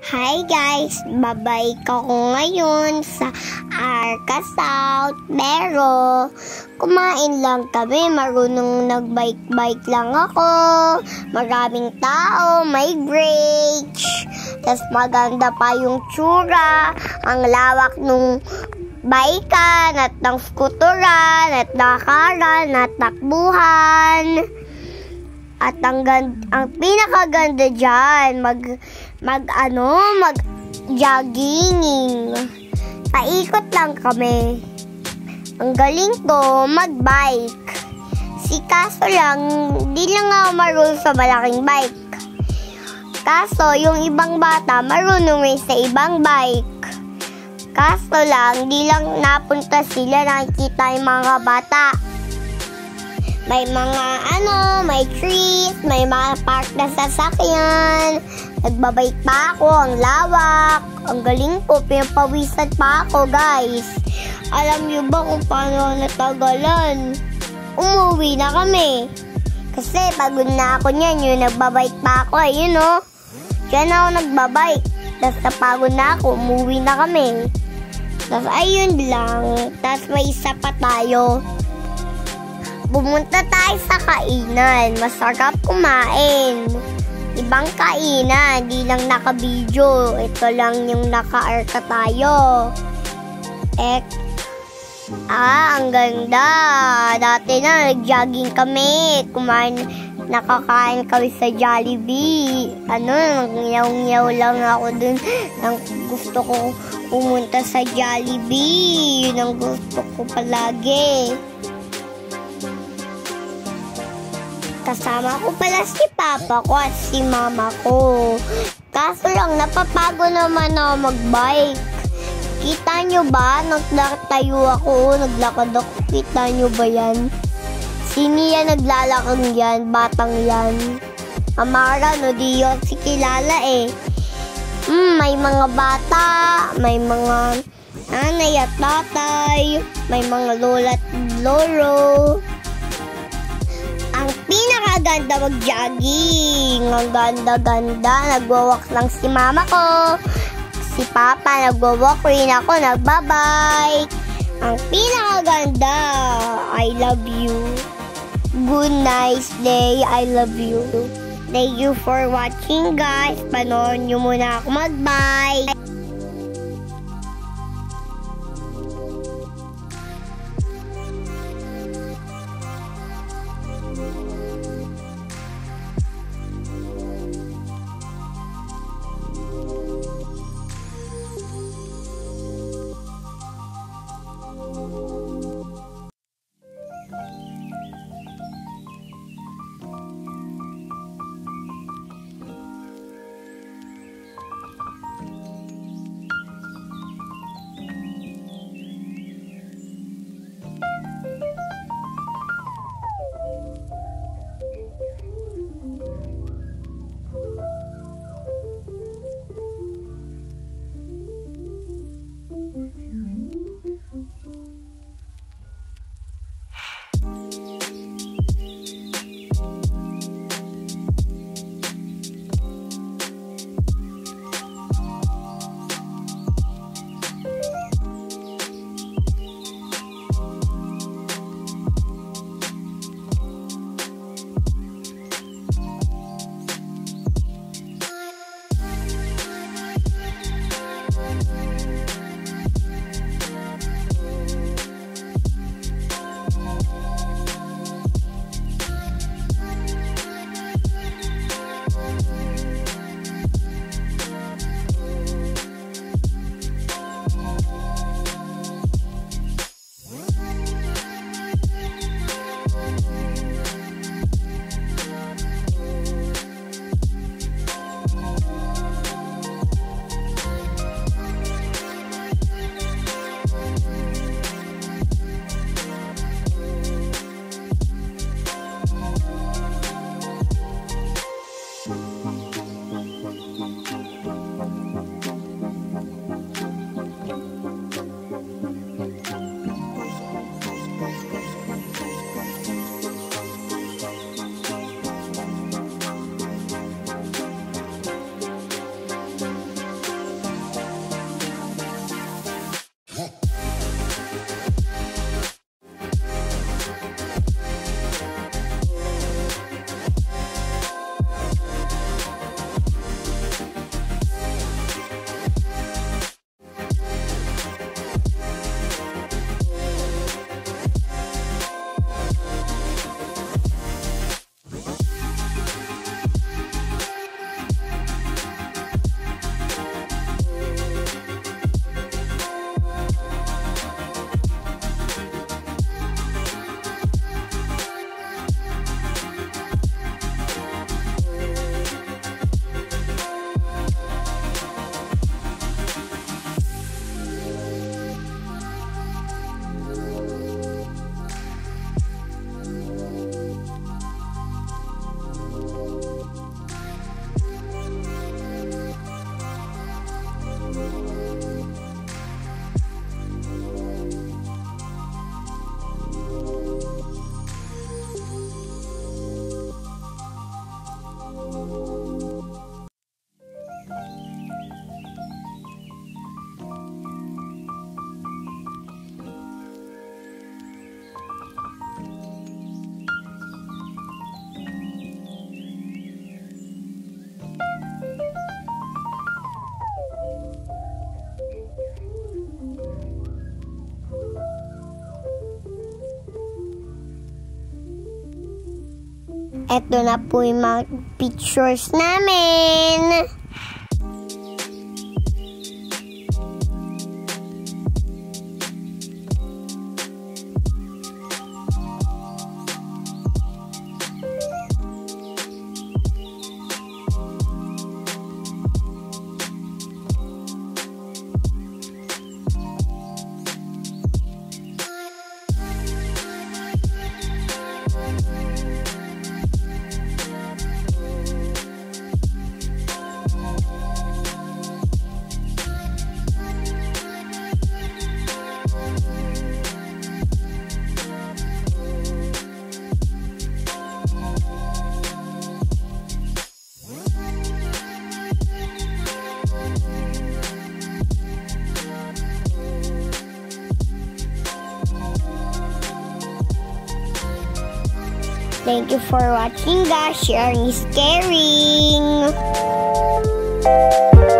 Hi guys! Babalik ako ngayon sa Arca South. Pero kumain lang kami. Marunong nagbike-bike lang ako. Maraming tao. May bridge. Tapos maganda pa yung tsura. Ang lawak nung bikean at ng skuturan at nakaran at takbuhan. At ang pinakaganda dyan, mag-jogging. Paikot lang kami. Ang galing ko mag-bike. Kaso lang, di lang ako marunong sa malaking bike. Kaso, yung ibang bata, marunong rin sa ibang bike. Kaso lang, di lang napunta sila, nakikita yung mga bata. May mga may trees, may mga park na sasakyan. Nagbabike pa ako, ang lawak. Ang galing ko, pinapawisan pa ako, guys. Alam niyo ba kung paano natagalan? Umuwi na kami. Kasi pagod na ako niyan, yung nagbabike pa ako, ayun o. Diyan ako nagbabike. Tapos napagod na ako, umuwi na kami. Tapos ayun lang. Tapos may isa pa tayo. Pumunta tayo sa kainan. Masarap kumain. Ibang kainan. Di lang naka-video. Ito lang yung naka-arca tayo. Ang ganda. Dati na, nag-jogging kami. Nakakain kami sa Jollibee. Nangyaw-nyaw lang ako dun. Gusto ko pumunta sa Jollibee. Yun ang gusto ko palagi. Kasama ko pala si papa ko at si mama ko. Kaso lang, napapago naman ako mag-bike. Kita nyo ba? Nagtayo ako, naglakad ako. Kita nyo ba yan? Sino yan naglalakad yan? Batang yan. Amara, no? Di yun si kilala eh. May mga bata, may mga nanay at tatay, may mga lola at lolo. Ang pinakaganda mag-jogging. Ang ganda-ganda. Nagwawalk lang si mama ko. Si papa nagwawalk rin ako. Nagbabike. Ang pinakaganda. I love you. Good nice day. I love you. Thank you for watching, guys. Panoorin nyo muna ako mag-bike. Eto na po yung mga pictures namin. Thank you for watching, guys. Sharing is caring.